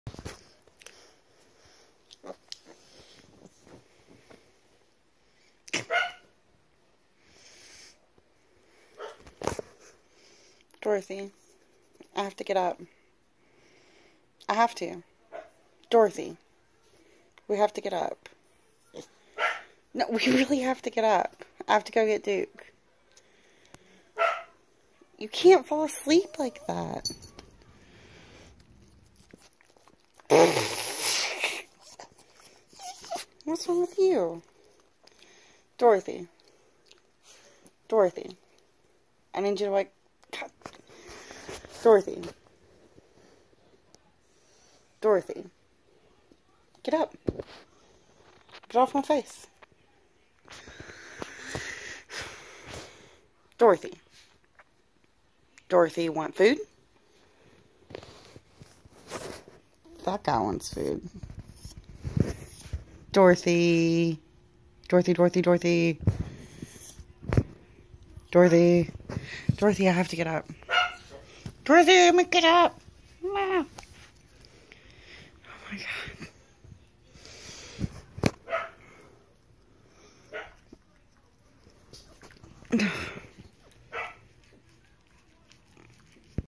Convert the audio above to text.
Dorothy, I have to get up. I have to. Dorothy, we have to get up. No, we really have to get up. I have to go get Duke. You can't fall asleep like that. What's wrong with you? Dorothy. Dorothy. I need you to wake... Dorothy. Dorothy. Get up. Get off my face. Dorothy. Dorothy, want food? That guy wants food. Dorothy. Dorothy, Dorothy, Dorothy. Dorothy. Dorothy, I have to get up. Dorothy, let me get up. Oh my God.